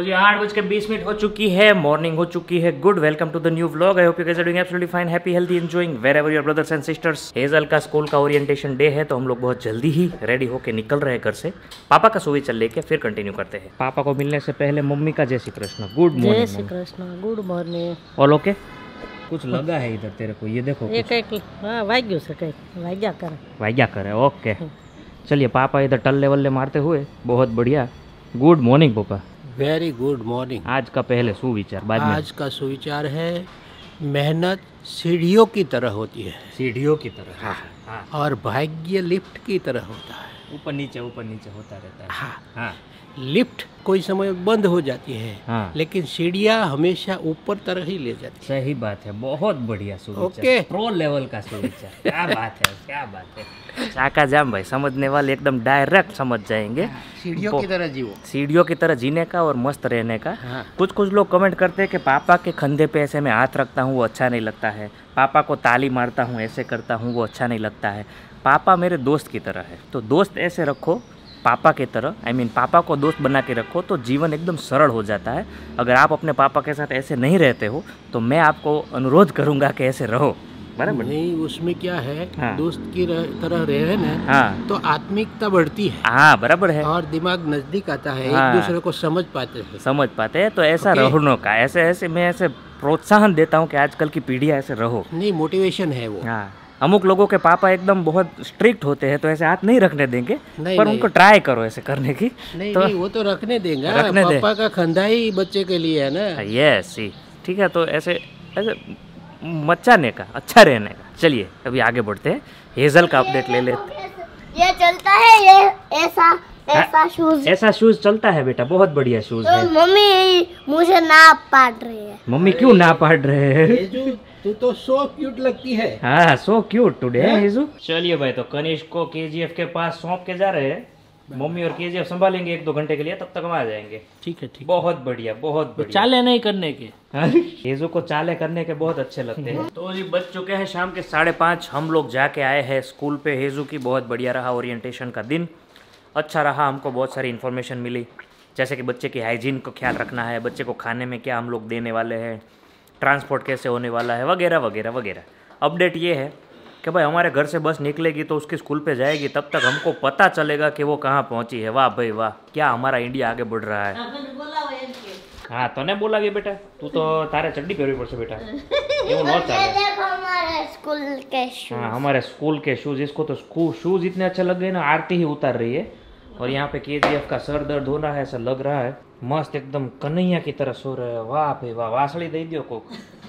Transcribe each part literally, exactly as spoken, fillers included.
तो जी आठ बज के बीस मिनट हो चुकी है, मॉर्निंग हो चुकी है। Good welcome to the new vlog. I hope you guys are doing absolutely fine, happy, healthy, enjoying wherever your brothers and sisters. Hazel का स्कूल का ओरिएंटेशन डे है तो हम लोग बहुत जल्दी ही रेडी होके निकल रहे हैं घर से। पापा का सुविचार लेके फिर कंटिन्यू करते हैं। पापा को मिलने से पहले मम्मी का जय Shri Krishna. Good morning. Jai Shri Krishna, good morning. All okay? कुछ लगा है इधर तेरे को, ये देखो एक एक हाँ वाग्यो से कहीं वाग्या करे वाग्या करे। ओके चलिए, पापा इधर टल्ले वल्ले मारते हुए, बहुत बढ़िया। गुड मॉर्निंग पापा। Very good morning. आज का पहले सुविचार, बाद में आज का सुविचार है, मेहनत सीढ़ियों की तरह होती है। सीढ़ियों की तरह। हाँ। हाँ। और भाग्य लिफ्ट की तरह होता है। ऊपर नीचे ऊपर नीचे होता रहता है। हाँ। हाँ। लिफ्ट कोई समय बंद हो जाती है। हाँ। लेकिन सीढ़ियाँ हमेशा ऊपर तरह ही ले जाती है। सही बात है, बहुत बढ़िया सुविचार। ओके। प्रो लेवल का सुविचार। क्या बात है, क्या बात है। चाका जाम भाई, समझने वाले एकदम डायरेक्ट समझ जाएंगे। सीढ़ियों की तरह जीवो। सीढ़ियों की तरह जीने का और मस्त रहने का। हाँ। कुछ कुछ लोग कमेंट करते हैं कि पापा के कंधे पे ऐसे मैं हाथ रखता हूँ वो अच्छा नहीं लगता है, पापा को ताली मारता हूँ ऐसे करता हूँ वो अच्छा नहीं लगता है। पापा मेरे दोस्त की तरह है, तो दोस्त ऐसे रखो पापा की तरह, आई मीन पापा को दोस्त बना के रखो तो जीवन एकदम सरल हो जाता है। अगर आप अपने पापा के साथ ऐसे नहीं रहते हो तो मैं आपको अनुरोध करूँगा कि ऐसे रहो। बराबर नहीं, उसमें क्या है, हाँ। दोस्त की रह, तरह रहे ना, हाँ। तो आत्मिकता बढ़ती है। हाँ बराबर है। और दिमाग नजदीक आता है। हाँ। एक दूसरे को समझ पाते हैं। समझ पाते हैं, तो ऐसा ओके। रहने का, ऐसे ऐसे मैं ऐसे प्रोत्साहन देता हूँ कि आजकल की पीढ़ी ऐसे रहो। नहीं, मोटिवेशन है वो। हाँ, अमुक लोगों के पापा एकदम बहुत स्ट्रिक्ट होते हैं तो ऐसे हाथ नहीं रखने देंगे, नहीं, पर नहीं। उनको ट्राई करो ऐसे करने की। नहीं तो नहीं, वो तो रखने देगा। रखने दे। पापा का कंधा ही बच्चे के लिए है ना। यस सी, ठीक है। तो ऐसे ऐसे मचाने का, अच्छा रहने का। चलिए अभी आगे बढ़ते हैं, हेजल का अपडेट ले लेते। ये चलता है, ये ऐसा ऐसा शूज। ऐसा शूज चलता है बेटा, बहुत बढ़िया शूज तो है। मम्मी मुझे ना पाट रही है। मम्मी क्यों ना पाड़ रहे हैं? हेजू, तू तो सो क्यूट लगती है। हाँ, सो क्यूट टुडे हेजू। चलिए भाई, तो कनिष्क को केजीएफ के पास सौंप के जा रहे हैं। मम्मी और केजीएफ संभालेंगे एक दो घंटे के लिए, तब तक हम आ जाएंगे। ठीक है, ठीक। बहुत बढ़िया, बहुत बढ़िया। चाले नहीं करने के। हेजू को चाले करने के बहुत अच्छे लगते हैं। तो जी बज चुके हैं शाम के साढ़े पाँच। हम लोग जाके आए हैं स्कूल पे। हेजू की बहुत बढ़िया रहा ओरिएंटेशन का दिन, अच्छा रहा। हमको बहुत सारी इन्फॉर्मेशन मिली, जैसे कि बच्चे की हाइजीन को ख्याल रखना है, बच्चे को खाने में क्या हम लोग देने वाले हैं, ट्रांसपोर्ट कैसे होने वाला है, वगैरह वगैरह वगैरह। अपडेट ये है कि भाई हमारे घर से बस निकलेगी तो उसकी स्कूल पे जाएगी, तब तक हमको पता चलेगा कि वो कहाँ पहुँची है। वाह भाई वाह, क्या हमारा इंडिया आगे बढ़ रहा है। हाँ तो ने बोला बेटा, तू तो तारे चड्डी पहरवी पड़શે बेटा, એવું न चाले। देखो हमारे स्कूल के शूज। हाँ, हमारे स्कूल के शूज। इसको तो स्कूल शूज इतने अच्छे लग गए ना, आरती ही उतार रही है। और यहाँ पे केजीएफ का सर दर्द हो रहा है, ऐसा लग रहा है। मस्त एकदम कन्हैया की तरह सो रहे हैं। वाह भाई वाह, वासड़ी दे दियो को।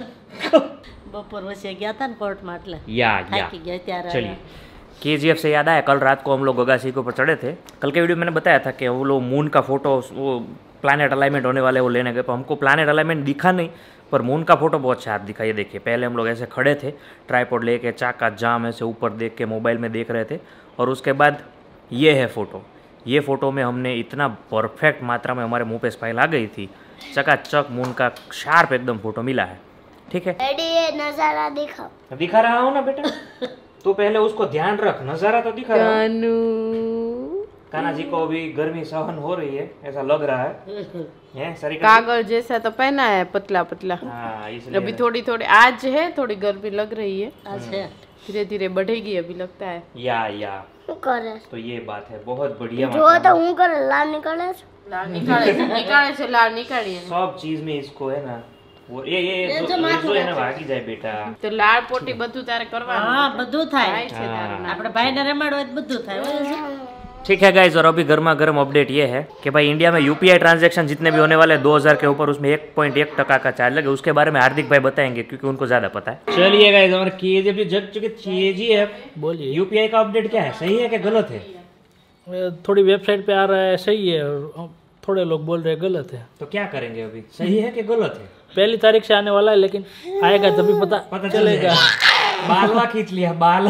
બપોર વચ્ચે ગયા હતા ને કોર્ટમાં એટલે या या થાકી ગયા ત્યારે चलिए, केजीएफ से याद आया, कल रात को हम लोग गगासी के ऊपर चढ़े थे। कल के वीडियो मैंने बताया था कि वो लोग मून का फोटो, वो प्लानट अलाइनमेंट होने वाले, वो लेने गए। तो हमको प्लानट अलाइनमेंट दिखा नहीं, पर मून का फोटो बहुत शार्प दिखा। ये देखिए, पहले हम लोग ऐसे खड़े थे, ट्राईपॉड लेके, चाका जाम ऐसे ऊपर देख के मोबाइल में देख रहे थे, और उसके बाद ये है फ़ोटो। ये फ़ोटो में हमने इतना परफेक्ट मात्रा में हमारे मुंह पे स्माइल आ गई थी, चकाचक मून का शार्प एकदम फोटो मिला है। ठीक है, डैडी ये नजारा दिखाओ। दिखा रहा हूँ ना बेटा, तो पहले उसको ध्यान रख, नज़ारा तो दिखा रहा हूँ। कान्हा जी को अभी गर्मी सहन हो रही है, ऐसा लग रहा है। हैं सरिका? कागज जैसा तो पहना है, पतला पतला। हाँ, इसलिए अभी थोड़ी थोड़ी आज है, थोड़ी गर्मी लग रही है, છે धीरे धीरे बढ़ेगी अभी लगता है। या या શું કરે? तो ये बात है, बहुत बढ़िया। જો તો હું કરે લાલ નીકળે છે। लाल निकाले से निकाले से लाल निकालिए सब चीज में इसको है ना, वो ये ये ये जो, ये जो है ना भागी जाए बेटा। तो लाल पोटी બધું તારે કરવાનું હા બધું થાય છે તારું નામ। આપણે ભાઈને રમાડો હોય તો બધું થાય બરાબર છે? ठीक है गाइज, और अभी गर्मा गर्म अपडेट ये है कि भाई इंडिया में यूपीआई ट्रांजैक्शन जितने भी होने वाले दो हज़ार के ऊपर, उसमें एक पॉइंट एक टका का चार्ज लगे। उसके बारे में हार्दिक भाई बताएंगे क्योंकि उनको ज्यादा पता है। चलिए गाइज, हमारे केजीएफ भी जग चुके केजीएफ, बोलिए। यूपीआई का अपडेट क्या है, सही है कि गलत है? थोड़ी वेबसाइट पे आ रहा है सही है, और थोड़े लोग बोल रहे हैं गलत है। तो क्या करेंगे अभी, सही है कि गलत है? पहली तारीख से आने वाला है, लेकिन आएगा तभी पता पता चलेगा। बालवा खींच लिया बाल।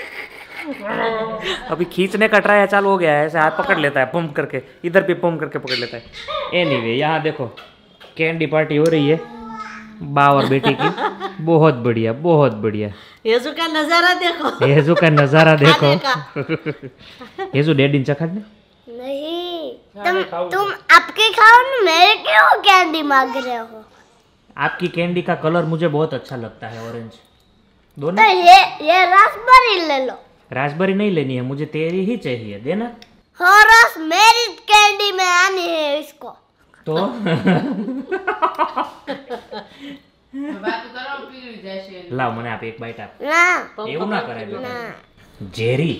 अभी खींचने का ट्राई चालू हो गया है, ऐसे हाथ पकड़ लेता है पंप करके, इधर भी पंप करके पकड़ लेता है। एनीवे, यहाँ देखो कैंडी पार्टी हो रही है बा और बेटी की, बहुत बढ़िया बहुत बढ़िया। हेजू का नजारा देखो, हेजू का नजारा देखो। खाने का। हेजू डैडी ने चखा दे। नहीं तुम तुम आपके खाओ ना, मेरे क्यों कैंडी मांग रहे हो? आपकी कैंडी का कलर मुझे बहुत अच्छा लगता है, ऑरेंज। तो दोनों ये ये रास्पबेरी ले लो। रास्पबेरी नहीं लेनी है मुझे, तेरी ही चाहिए, देना। हाँ रस मेरी कैंडी में आनी है इसको। तो વાત કરો પીળી જશે. લાવ મને આપ એક બાઈટ આપ. ना એવું ના કરાય બેટા. ना ઝેરી.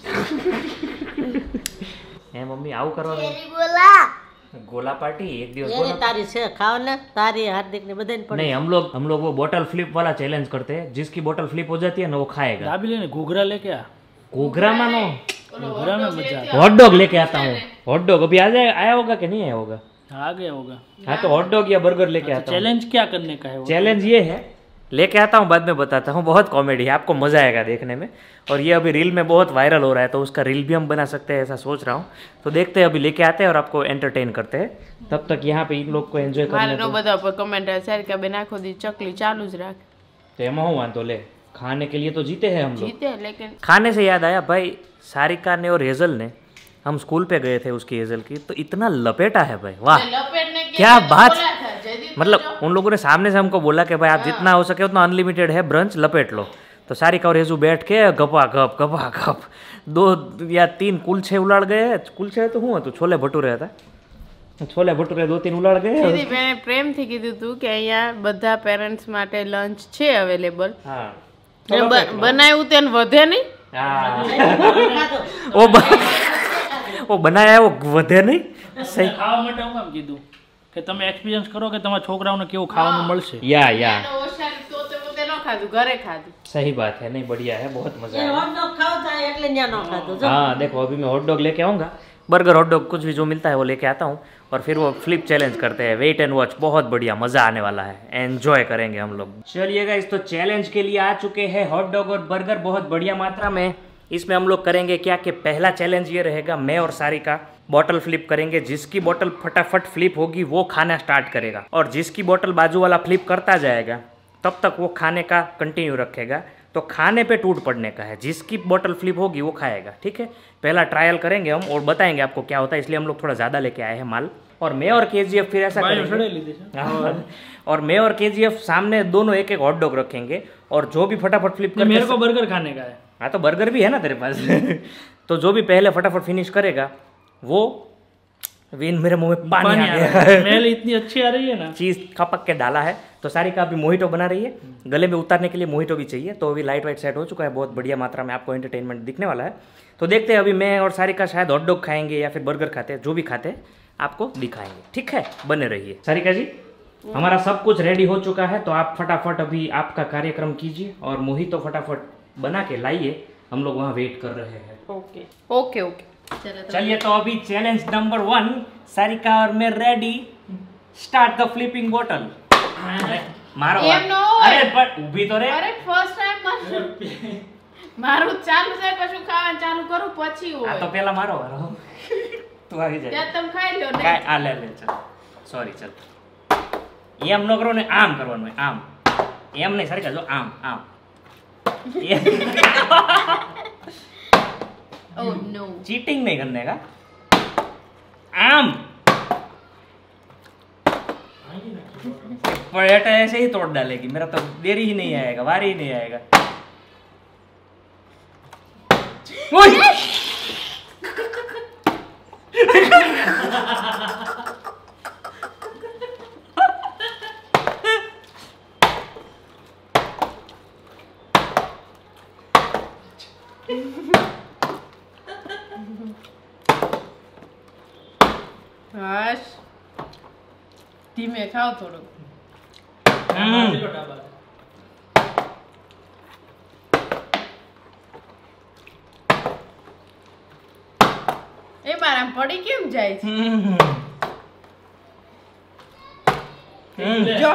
હે મમ્મી આવું કરવાનું? तेरी बोला गोला पार्टी एक दिवस ये गोला तारी से खाओ ना, तारी हार्दिक ने बधाई पड़े। नहीं, हम लोग हम लोग वो बोतल फ्लिप वाला चैलेंज करते हैं, जिसकी बोतल फ्लिप हो जाती है ना वो खाएगा। दाबी लेने घूघरा लेके आ, घूघरा मानो घूघरा में मजा आता हॉट डॉग लेके आता हूँ। हॉट डॉग अभी आ जाए, आया होगा कि नहीं आया होगा? है। आ गया होगा। हाँ तो हॉट डॉग या बर्गर लेके आता हूँ। चैलेंज क्या करने का है वो? चैलेंज ये है, लेके आता हूँ बाद में बताता हूँ, बहुत कॉमेडी है, आपको मजा आएगा देखने में। और ये अभी रील में बहुत वायरल हो रहा है, तो उसका रील भी हम बना सकते हैं, ऐसा सोच रहा हूँ। तो देखते हैं, अभी लेके आते हैं और आपको एंटरटेन करते हैं। तब तक यहाँ पे इन लोग को एंजॉय મારે करने નો दो। બધા પર કમેન્ટ શેર કે બેન આખો દી ચકલી ચાલુ જ રાખ. तो एमा हूँ वांधो ले, खाने के लिए तो जीते हैं हम लोग। જીતે લેकिन खाने से याद आया भाई, सारिका ने और हेजल ने, हम स्कूल पे गए थे उसकी हेजल की, तो इतना लपेटा है भाई, वाह લપેટને કે क्या बात। બોલા था જયદીપ मतलब उन लोगों ने सामने से हमको बोला कि भाई आप जितना हो सके उतना अनलिमिटेड है ब्रंच, लपेट लो। तो सारिका और हेजू बैठ के गपा गप गपा गप दो या तीन कुलछे उलाड़ गए। कुलछे तो हुआ तो छोले भटूरे था, छोले भटूरे दो तीन उलाड़ गए। જયદીપ એને પ્રેમથી કીધું તું કે અહીંયા બધા પેરેન્ટ્સ માટે લંચ છે અવેલેબલ. हाँ બનાવ્યું તેને વધે નહીં. हाँ। वो ब- वो बनाया है, वो વધે નહીં સહી। ખાવા માટે હું કામ કીધું કે તમે એક્સપિરિયન્સ કરો કે તમારા છોકરાઓને કેવું ખાવાનું મળશે। या या એનો ઓછાની તો તે પોતે ન ખાધું, ઘરે ખાધું. सही बात है, नहीं बढ़िया है, बहुत मजा ये आया। हॉट डॉग खाओ चाहे એટલે ન્યા નો ખાધું જો। हाँ देखो, अभी मैं हॉट डॉग लेके आऊँगा, बर्गर हॉट डॉग कुछ भी जो मिलता है वो लेके आता हूँ, और फिर वो फ्लिप चैलेंज करते हैं। वेट एंड वॉच, बहुत बढ़िया मज़ा आने वाला है, एंजॉय करेंगे हम लोग। चलिए गाइस, तो चैलेंज के लिए आ चुके हैं हॉट डॉग और बर्गर बहुत बढ़िया मात्रा में। इसमें हम लोग करेंगे क्या कि पहला चैलेंज ये रहेगा, मैं और सारिका बॉटल फ्लिप करेंगे। जिसकी बॉटल फटाफट फ्लिप होगी वो खाना स्टार्ट करेगा, और जिसकी बॉटल बाजू वाला फ्लिप करता जाएगा तब तक वो खाने का कंटिन्यू रखेगा। तो खाने पे टूट पड़ने का है, जिसकी बोतल फ्लिप होगी वो खाएगा, ठीक है। पहला ट्रायल करेंगे हम और बताएंगे आपको क्या होता है, इसलिए हम लोग थोड़ा ज़्यादा लेके आए हैं माल। और मैं और केजीएफ फिर ऐसा બાયો करेंगे, સડે લીધી છે। हाँ, और मैं और केजीएफ सामने दोनों एक एक हॉट डॉग रखेंगे, और जो भी फटाफट फ्लिप नहीं, मेरे करके, को बर्गर खाने का है। हाँ तो बर्गर भी है ना तेरे पास। तो जो भी पहले फटाफट फिनिश करेगा वो विन। मेरे मुंह में पानी पानी आ आ गया रहा है। स्मेल इतनी अच्छी आ रही है ना। चीज़ खपक के डाला है। तो सारिका अभी मोहिटो बना रही है, गले में उतारने के लिए मोहिटो भी चाहिए। तो अभी लाइट वाइट सेट हो चुका है, बहुत बढ़िया मात्रा में आपको एंटरटेनमेंट दिखने वाला है। तो देखते हैं, अभी मैं और सारिका शायद हॉट डॉग खाएंगे या फिर बर्गर खाते हैं, जो भी खाते हैं आपको दिखाएंगे, ठीक है। बने रहिए। सारिका जी, हमारा सब कुछ रेडी हो चुका है, तो आप फटाफट अभी आपका कार्यक्रम कीजिए और मोहितो फटाफट बना के लाइए, हम लोग वहाँ वेट कर रहे हैं। ઓકે ઓકે ઓકે चलिए, तो अभी चैलेंज नंबर वन, सारिका और मैं रेडी। स्टार्ट द फ्लिपिंग बोतल। मारो એમ ન હોય। अरे पर ઊભી તો રે। અરે ફર્સ્ટ ટાઈમ મારું ચાલુ થાય પછી ખાવાનું ચાલુ કરું પછી આ હોય તો પેલા મારો વારો। તું આવી જાય। ત્યાં તમે ખાઈ લ્યો ને। કાંઈ આ લે લે ચલ, સોરી ચલ। એમ ન કરો ને, આમ કરવાનું હોય, આમ એમ નહીં સારિકા, જો આમ આમ। ઓહ નો चीटिंग नहीं करने का, आम। पर ऐसा ऐसे ही तोड़ डालेगी, मेरा तो देरी ही नहीं आएगा, वारी ही नहीं आएगा। ओए! હાશ ધીમે ખાઓ થોડું। हम्म, એ મારા પડી કેમ જાય છે? हम्म, हम्म। જો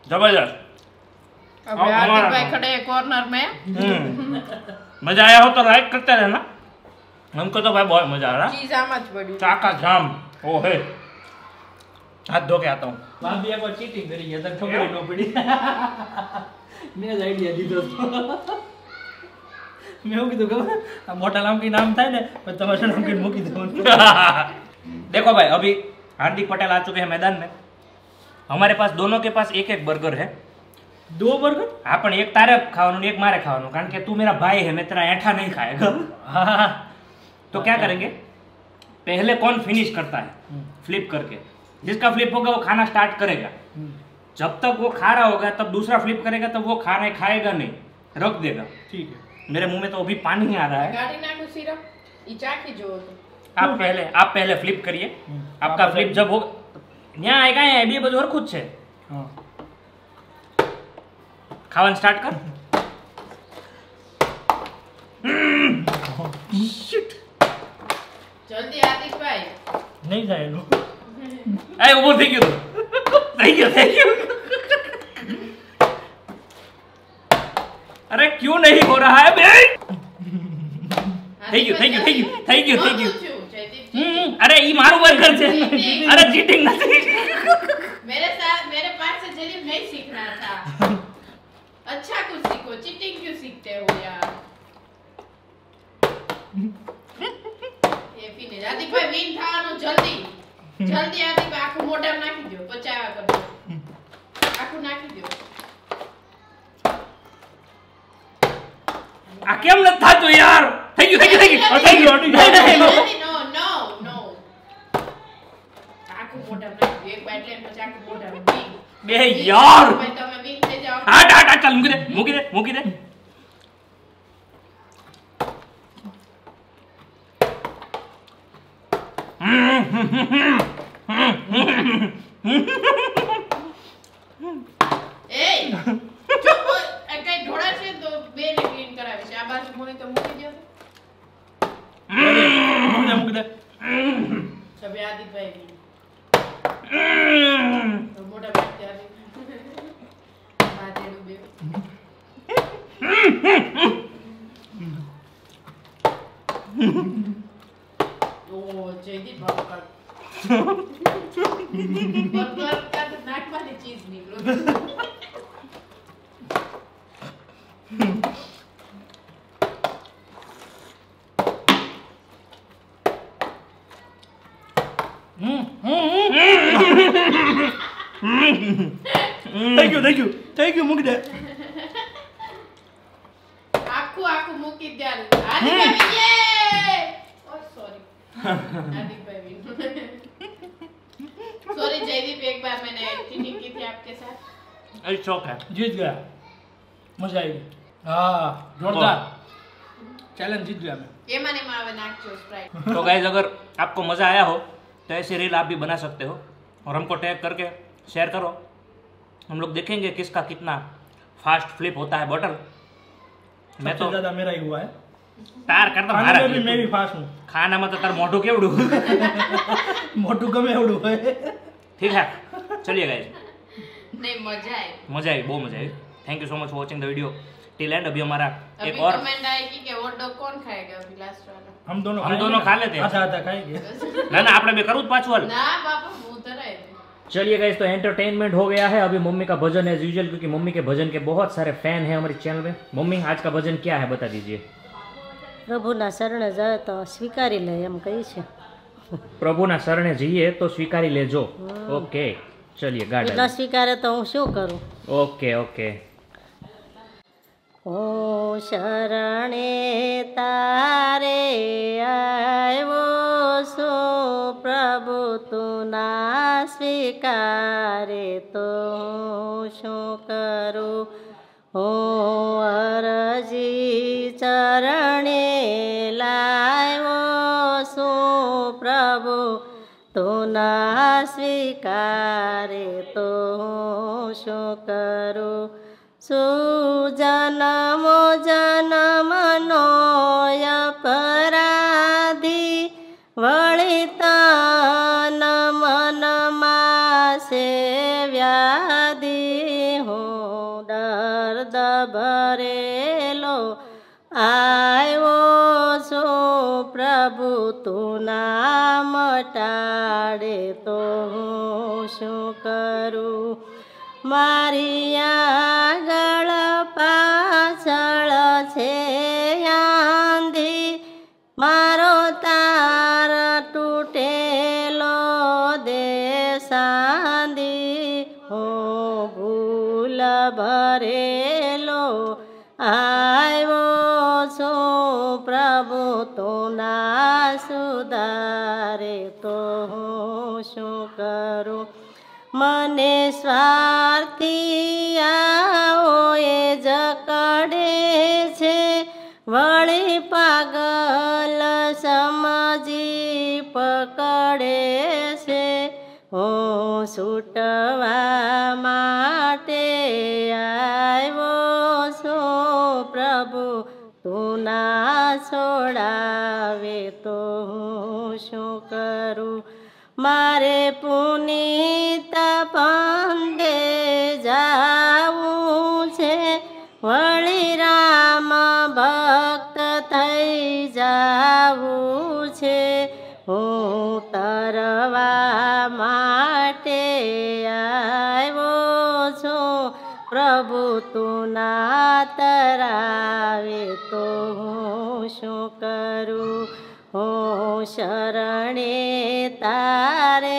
जबरदस्त। अब अब हार्दिक हमारा भाई तो- खड़े हैं कॉर्नर में। हम्म। मजा आया हो तो लाइक करते रहना। हमको तो भाई बहुत मजा आ रहा। चीज आमच पड़ी। चाका जाम ओ है। हाथ धो के आता हूँ। भाभी एक बार चीटिंग करी है तो खबर न पड़ी। मैं आइडिया दी दोस्तों। मैं हूँ कीधुं खबर मोटा नाम की नाम था ने पर तुम्हारा नाम की मूकी दो। देखो भाई अभी हार्दिक पटेल आ चुके हैं मैदान में। हमारे पास दोनों के पास एक एक बर्गर है। दो बर्गर? हाँ पण एक तारे खाવાનું एक मारे खाવાનું कारण के तू मेरा भाई है मैं तेरा ऐठा नहीं खाएगा। हाँ तो क्या करेंगे पहले कौन फिनिश करता है फ्लिप करके जिसका फ्लिप होगा वो खाना स्टार्ट करेगा। जब तक वो खा रहा होगा तब दूसरा फ्लिप करेगा तब वो खाना खाएगा नहीं रख देगा। ठीक है। मेरे मुंह में तो अभी पानी ही आ रहा है। गाड़ी नाखो सिरप ई चाखी जो तो। आप पहले आप पहले फ्लिप करिए। आपका फ्लिप जब हो यहाँ आएगा यहाँ भी बजू और खुद से हाँ खावन स्टार्ट कर। जल्दी हार्दिक भाई। नहीं जाए लो। अरे वो thank you thank you thank you. अरे क्यों नहीं हो रहा है भाई। Thank you thank you thank you thank you thank you. अरे ई मारू बर्गर છે। अरे चीटिंग नहीं। मेरे साथ मेरे पास से जलीब नहीं सीखना था। अच्छा कुछ सीखो चीटिंग क्यों सीखते हो यार। ये फिनिश हार्दिक भाई विन થવાનું जल्दी जल्दी हार्दिक भाई આખું મોઢામાં નાખી દો પચાવા કરજો આખું નાખી દો। आ केम न था तो यार। Thank you thank you thank you thank you नहीं नहीं नो नो नो આખું મોઢામાં નાખી દો એક બાઈટ લઈને પછી આખું મોઢામાં વિન बे यार ભાઈ તમે વિન થઈ જાઓ। हट हट हट चल मुकी दे मुकी दे मुकी दे। એ ચૂપ આ કઈ ઢોળા છે તો બે ને ક્લીન કરાવી છે આ બાજુ મને તો મૂકી દો मुझे मुझे दे। સભે આદિત ભાઈ વિન તો મોટા બાઈટ ત્યારે બાજે ડૂબે। ઓ જયદીપ બાપા બર્ગર का तो नाक वाली चीज निकलो। Thank you thank you thank you मुझे दे। आखू आखू मूकी दे आदिक भाई ये ओ सॉरी आदिक भाई सॉरी जयदीप एक बार मैंने चीटिंग की थी आपके साथ। अरे शौक है जीत गया मजा आई हाँ जोरदार चैलेंज जीत गया मैं। ये माने मावे नाक चो स्प्राइट। तो गाइज अगर आपको मज़ा आया हो तो ऐसी रील आप भी बना सकते हो और हमको टैग करके शेयर करो। हम लोग देखेंगे किसका कितना फास्ट फ्लिप होता है बॉटल। मैं तो ज़्यादा मेरा ही हुआ है। तार करता खाने मारा में भी मैं भी फास्ट हूँ। खाना में तो तार मोटू केवड़ू। मोटू गमे एवड़ू है। ठीक है चलिए गाइज नहीं मजा आई मजा आई बहुत मजा आई। Thank you so much for watching the video till end. अभी हमारा अभी एक और कमेंट आएगी कि वो डॉग कौन खाएगा अभी लास्ट वाला। हम दोनों हम खाएंगे दोनों ना? खा लेते हैं। आधा आधा खाएंगे। ना ना आपने भी करूँ पाँच वाल। ना पापा मुंह तरह है। चलिए गाइस तो एंटरटेनमेंट हो गया है। अभी मम्मी का भजन एज यूजुअल क्योंकि मम्मी के भजन के बहुत सारे फैन हैं हमारे चैनल में। मम्मी आज का भजन क्या है बता दीजिए। પ્રભુના શરણે જાય તો સ્વીકારી લે એમ કહી છે। પ્રભુના શરણે જઈએ તો સ્વીકારી લેજો। ઓકે ચलिए એટલા ગાર્ડन। સ્વીકારે તો હું શું કરું। ઓકે ઓકે ઓ શરણે તારે આવ્યો છો પ્રભુ તું ના સ્વીકારે તો હું શું કરું। હું અરજી ચરણે લાવ્યો છું પ્રભુ તું ના સ્વીકારે તો હું શું કરું। સુજનમો જનમનો અપરાધી વળી તન મનમાં છે વ્યાધિ ભરેલો આવ્યો છું પ્રભુ તું નામ ટાળે તો હું શું કરું મારી આગળ પાછળ છે આંધી મારો તાર તૂટેલો દેસાંધી હું ભૂલ ભરેલો આવ્યો છું પ્રભુ તું ના સુધારે તો હું શું કરું મને સ્વાર્થી આવો એ જકડે છે વળી પાગલ સમજી પકડે છે હું છૂટવા માટે આવ્યો છું પ્રભુ તું ના છોડાવે તો હું શું કરું મારે પુનીત પંદે જાવું છે વળી રામ ભક્ત થઈ જાવું છે હું તરવા માટે આવ્યો છું પ્રભુ તું ના તરાવે તો હું શું કરું હું શરણે તારે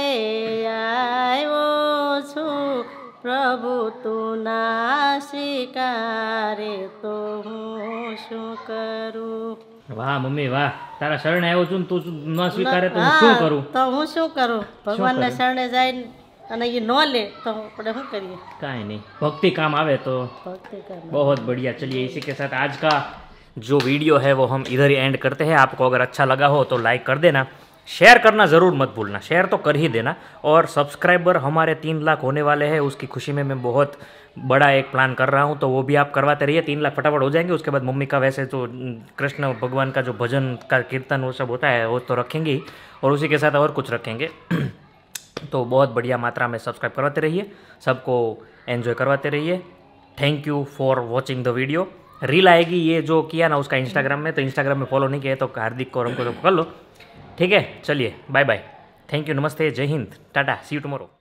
આવ્યો છું પ્રભુ તું ના સ્વીકારે તો હું શું કરું વાહ મમ્મી વાહ તારા શરણે આવ્યો છું ને તું ન સ્વીકારે તો હું શું કરું તો હું શું કરું ભગવાનના શરણે જઈને અને એ ન લે તો આપણે શું કરીએ કાંઈ નહીં भक्ति काम आवे तो ભક્તિ કરવી बहुत बढ़िया। चलिए इसी के साथ आज का जो वीडियो है वो हम इधर ही एंड करते हैं। आपको अगर अच्छा लगा हो तो लाइक कर देना, शेयर करना ज़रूर मत भूलना, शेयर तो कर ही देना। और सब्सक्राइबर हमारे तीन लाख होने वाले हैं, उसकी खुशी में मैं बहुत बड़ा एक प्लान कर रहा हूँ, तो वो भी आप करवाते रहिए। तीन लाख फटाफट हो जाएंगे। उसके बाद मम्मी का वैसे तो कृष्ण भगवान का जो भजन का कीर्तन वो सब होता है वो तो रखेंगे ही, और उसी के साथ और कुछ रखेंगे। तो बहुत बढ़िया मात्रा में सब्सक्राइब करवाते रहिए, सबको एंजॉय करवाते रहिए। Thank you for watching the video. Reel आएगी ये जो किया ना उसका इंस्टाग्राम में, तो इंस्टाग्राम में फॉलो नहीं किया तो हार्दिक को हमको तो कर लो, ठीक है। चलिए बाय बाय, थैंक यू, नमस्ते, Jai Hind, tata, see you tomorrow.